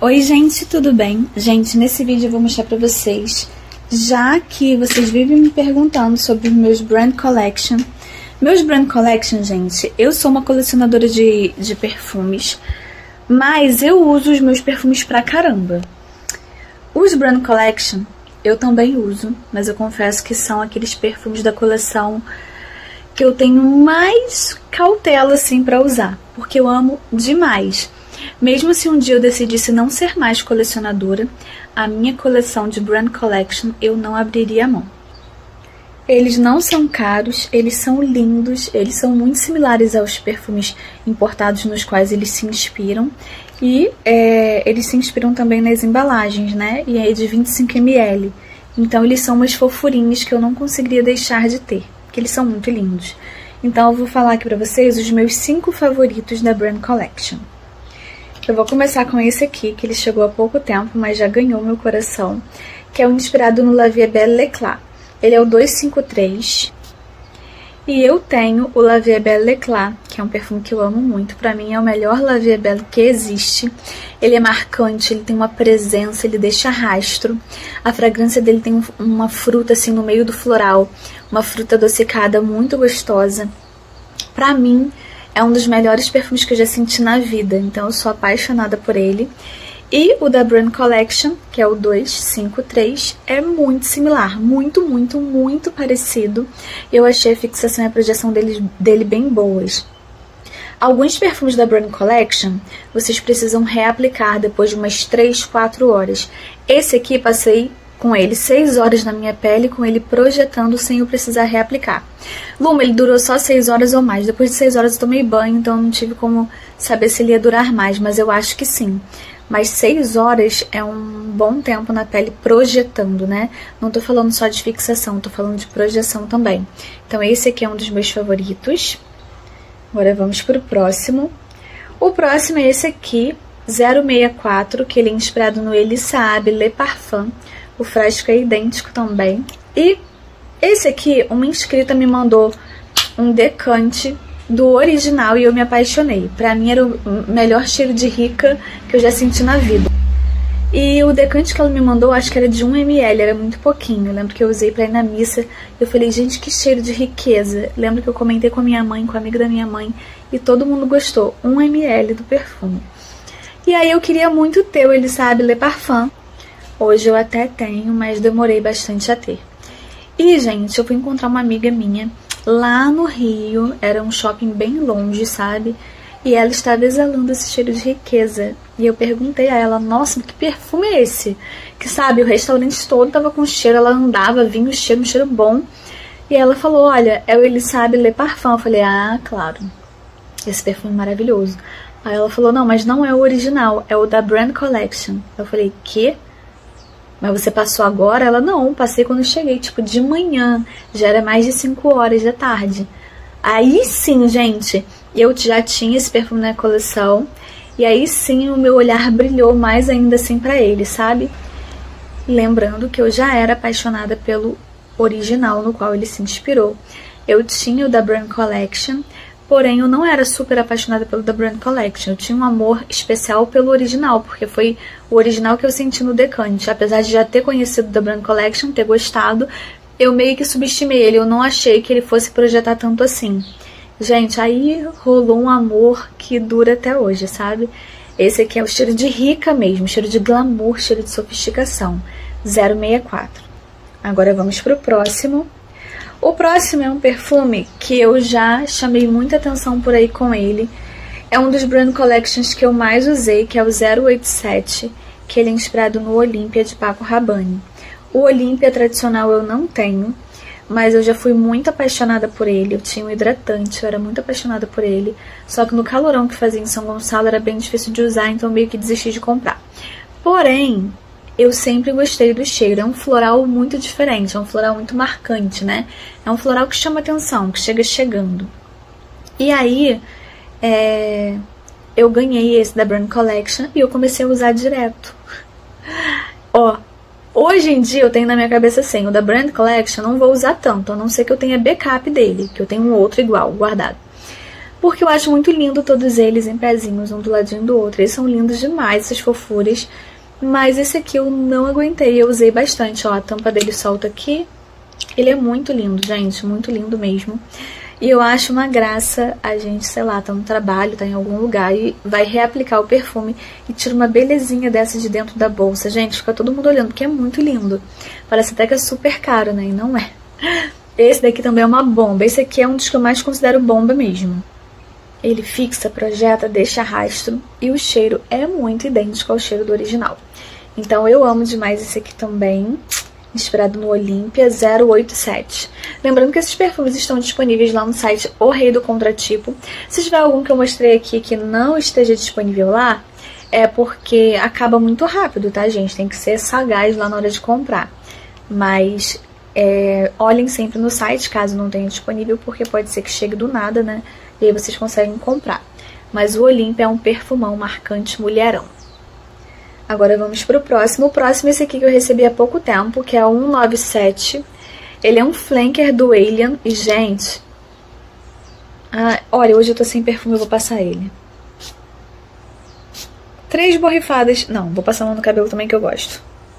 Oi gente, tudo bem? Gente, nesse vídeo eu vou mostrar pra vocês, já que vocês vivem me perguntando sobre os meus Brand Collection. Meus Brand Collection, gente, eu sou uma colecionadora de perfumes, mas eu uso os meus perfumes pra caramba. Os Brand Collection eu também uso, mas eu confesso que são aqueles perfumes da coleção que eu tenho mais cautela assim pra usar, porque eu amo demais. Mesmo se um dia eu decidisse não ser mais colecionadora, a minha coleção de Brand Collection eu não abriria a mão. Eles não são caros, eles são lindos, eles são muito similares aos perfumes importados nos quais eles se inspiram. E eles se inspiram também nas embalagens, né? E é de 25 ml. Então eles são umas fofurinhas que eu não conseguiria deixar de ter, porque eles são muito lindos. Então eu vou falar aqui pra vocês os meus 5 favoritos da Brand Collection. Eu vou começar com esse aqui, que ele chegou há pouco tempo, mas já ganhou meu coração, que é o inspirado no La Vie Belle L'Éclat. Ele é o 253. E eu tenho o La Vie Belle L'Éclat, que é um perfume que eu amo muito. Pra mim é o melhor La Vie Belle que existe. Ele é marcante, ele tem uma presença, ele deixa rastro. A fragrância dele tem uma fruta assim no meio do floral, uma fruta adocicada muito gostosa. Pra mim, é um dos melhores perfumes que eu já senti na vida, então eu sou apaixonada por ele. E o da Brand Collection, que é o 253, é muito similar, muito parecido. Eu achei a fixação e a projeção dele bem boas. Alguns perfumes da Brand Collection, vocês precisam reaplicar depois de umas 3, 4 horas. Esse aqui, passei com ele 6 horas na minha pele, com ele projetando sem eu precisar reaplicar. Luma, ele durou só 6 horas ou mais. Depois de 6 horas eu tomei banho, então não tive como saber se ele ia durar mais, mas eu acho que sim. Mas 6 horas é um bom tempo na pele projetando, né? Não tô falando só de fixação, tô falando de projeção também. Então esse aqui é um dos meus favoritos. Agora vamos pro próximo. O próximo é esse aqui, 064, que ele é inspirado no Elissaab Le Parfum. O frasco é idêntico também. E esse aqui, uma inscrita me mandou um decante do original e eu me apaixonei. Pra mim era o melhor cheiro de rica que eu já senti na vida. E o decante que ela me mandou, acho que era de 1 ml, era muito pouquinho. Eu lembro que eu usei pra ir na missa. Eu falei, gente, que cheiro de riqueza. Lembro que eu comentei com a minha mãe, com a amiga da minha mãe, e todo mundo gostou. 1 ml do perfume. E aí eu queria muito ter o Elissaab Le Parfum. Hoje eu até tenho, mas demorei bastante a ter. E, gente, eu fui encontrar uma amiga minha lá no Rio. Era um shopping bem longe, sabe? E ela estava exalando esse cheiro de riqueza. E eu perguntei a ela, nossa, que perfume é esse? Que, sabe, o restaurante todo tava com cheiro, ela andava, vinha o cheiro, um cheiro bom. E ela falou, olha, é o Elissaab Le Parfum. Eu falei, ah, claro, esse perfume é maravilhoso. Aí ela falou, não, mas não é o original, é o da Brand Collection. Eu falei, quê? Mas você passou agora? Ela, não, passei quando eu cheguei, tipo, de manhã. Já era mais de 5 horas da tarde. Aí sim, gente, eu já tinha esse perfume na coleção. E aí sim, o meu olhar brilhou mais ainda assim pra ele, sabe? Lembrando que eu já era apaixonada pelo original no qual ele se inspirou. Eu tinha o da Brand Collection, porém eu não era super apaixonada pelo da Brand Collection. Eu tinha um amor especial pelo original, porque foi o original que eu senti no decante. Apesar de já ter conhecido da Brand Collection, ter gostado, eu meio que subestimei ele. Eu não achei que ele fosse projetar tanto assim. Gente, aí rolou um amor que dura até hoje, sabe? Esse aqui é o cheiro de rica mesmo, cheiro de glamour, cheiro de sofisticação. 064. Agora vamos pro próximo. O próximo é um perfume que eu já chamei muita atenção por aí com ele. É um dos Brand Collections que eu mais usei, que é o 087, que ele é inspirado no Olympia de Paco Rabanne. O Olympia tradicional eu não tenho, mas eu já fui muito apaixonada por ele. Eu tinha um hidratante, eu era muito apaixonada por ele. Só que no calorão que fazia em São Gonçalo era bem difícil de usar, então meio que desisti de comprar. Porém, eu sempre gostei do cheiro. É um floral muito diferente, é um floral muito marcante, né? É um floral que chama atenção, que chega chegando. E aí, eu ganhei esse da Brand Collection e eu comecei a usar direto. Ó, hoje em dia eu tenho na minha cabeça assim, o da Brand Collection eu não vou usar tanto, a não ser que eu tenha backup dele, que eu tenho um outro igual, guardado. porque eu acho muito lindo todos eles em pezinhos, um do ladinho do outro. Eles são lindos demais, essas fofuras. Mas esse aqui eu não aguentei, eu usei bastante, ó, a tampa dele solta aqui. Ele é muito lindo, gente, muito lindo mesmo. E eu acho uma graça a gente, sei lá, tá no trabalho, tá em algum lugar e vai reaplicar o perfume e tira uma belezinha dessa de dentro da bolsa. Gente, fica todo mundo olhando, porque é muito lindo. Parece até que é super caro, né? E não é. Esse daqui também é uma bomba. Esse aqui é um dos que eu mais considero bomba mesmo. Ele fixa, projeta, deixa rastro e o cheiro é muito idêntico ao cheiro do original. Então eu amo demais esse aqui também, inspirado no Olympia 087. Lembrando que esses perfumes estão disponíveis lá no site O Rei do Contratipo. Se tiver algum que eu mostrei aqui que não esteja disponível lá, é porque acaba muito rápido, tá, gente? Tem que ser sagaz lá na hora de comprar. Mas olhem sempre no site, caso não tenha disponível, porque pode ser que chegue do nada, né? E aí vocês conseguem comprar. Mas o Olympia é um perfumão marcante mulherão. Agora vamos pro próximo. O próximo é esse aqui que eu recebi há pouco tempo, que é o 197. Ele é um flanker do Alien. E, gente... olha, hoje eu tô sem perfume, eu vou passar ele. 3 borrifadas... Não, vou passar a mão no cabelo também, que eu gosto.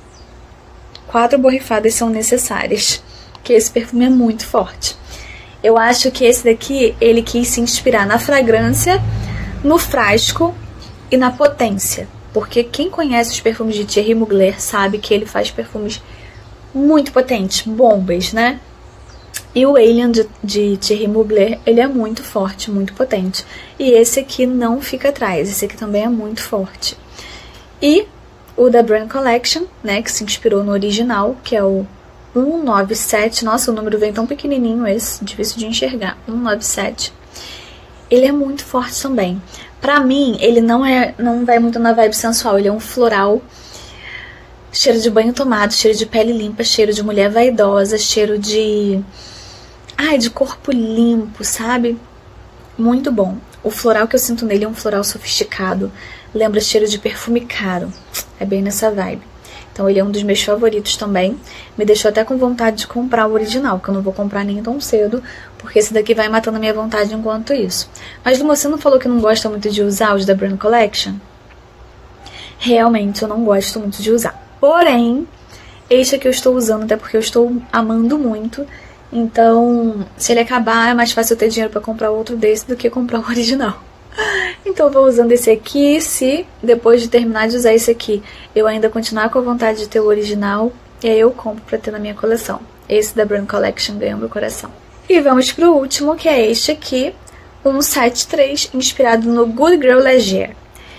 4 borrifadas são necessárias, porque esse perfume é muito forte. Eu acho que esse daqui, ele quis se inspirar na fragrância, no frasco e na potência. Porque quem conhece os perfumes de Thierry Mugler sabe que ele faz perfumes muito potentes, bombas, né? E o Alien de Thierry Mugler, ele é muito forte, muito potente. E esse aqui não fica atrás, esse aqui também é muito forte. E o da Brand Collection, né, que se inspirou no original, que é o 197. Nossa, o número vem tão pequenininho esse, difícil de enxergar. 197. Ele é muito forte também. Pra mim, ele não vai muito na vibe sensual. Ele é um floral, cheiro de banho tomado, cheiro de pele limpa, cheiro de mulher vaidosa, cheiro de... de corpo limpo, sabe? Muito bom. O floral que eu sinto nele é um floral sofisticado. Lembra cheiro de perfume caro. É bem nessa vibe. Então ele é um dos meus favoritos também. Me deixou até com vontade de comprar o original, que eu não vou comprar nem tão cedo, porque esse daqui vai matando a minha vontade enquanto isso. Mas você não falou que não gosta muito de usar os da Brand Collection? Realmente eu não gosto muito de usar. Porém, este aqui eu estou usando, até porque eu estou amando muito. Então, se ele acabar, é mais fácil eu ter dinheiro para comprar outro desse do que comprar o original. Então eu vou usando esse aqui. Se depois de terminar de usar esse aqui eu ainda continuar com a vontade de ter o original, e aí eu compro pra ter na minha coleção. Esse da Brand Collection ganhou meu coração. E vamos pro último, que é este aqui, um 173, inspirado no Good Girl Leger.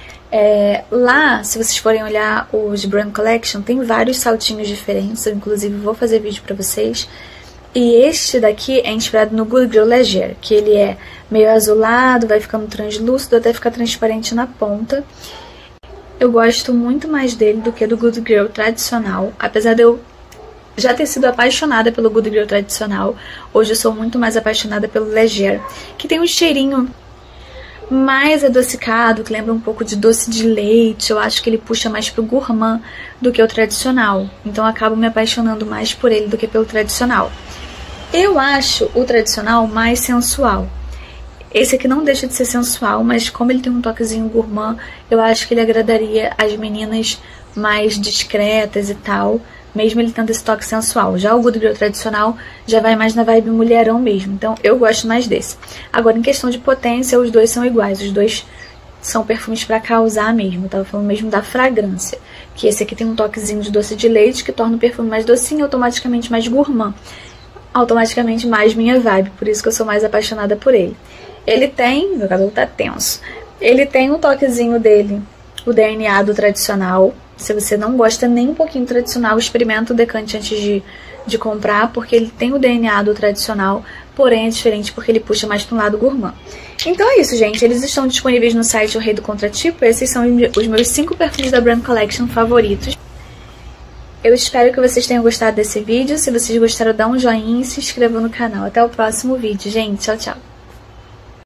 Lá, se vocês forem olhar os Brand Collection, tem vários saltinhos diferentes. Eu, inclusive, vou fazer vídeo pra vocês. E este daqui é inspirado no Good Girl Leger, que ele é meio azulado, vai ficando translúcido até ficar transparente na ponta. Eu gosto muito mais dele do que do Good Girl tradicional, apesar de eu já ter sido apaixonada pelo Good Girl tradicional. Hoje eu sou muito mais apaixonada pelo Leger, que tem um cheirinho mais adocicado, que lembra um pouco de doce de leite. Eu acho que ele puxa mais pro gourmand do que o tradicional, então eu acabo me apaixonando mais por ele do que pelo tradicional. Eu acho o tradicional mais sensual. Esse aqui não deixa de ser sensual, mas como ele tem um toquezinho gourmand, eu acho que ele agradaria as meninas mais discretas e tal, mesmo ele tendo esse toque sensual. Já o Good Girl tradicional já vai mais na vibe mulherão mesmo, então eu gosto mais desse. Agora, em questão de potência, os dois são iguais, os dois são perfumes pra causar mesmo. Eu tava falando mesmo da fragrância, que esse aqui tem um toquezinho de doce de leite, que torna o perfume mais docinho e automaticamente mais gourmand. Automaticamente mais minha vibe, por isso que eu sou mais apaixonada por ele. Ele tem... Meu cabelo tá tenso. Ele tem um toquezinho dele, o DNA do tradicional. Se você não gosta nem um pouquinho do tradicional, experimenta o decante antes de comprar, porque ele tem o DNA do tradicional, porém é diferente porque ele puxa mais para um lado gourmand. Então é isso, gente. Eles estão disponíveis no site O Rei do Contratipo. Esses são os meus 5 perfumes da Brand Collection favoritos. Eu espero que vocês tenham gostado desse vídeo. Se vocês gostaram, dá um joinha e se inscreva no canal. Até o próximo vídeo, gente. Tchau, tchau.